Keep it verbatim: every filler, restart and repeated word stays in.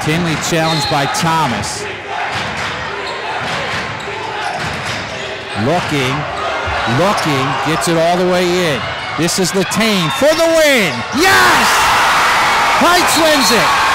Tinley challenged by Thomas. Looking, looking, gets it all the way in. This is Latane for the win. Yes! Hts wins it.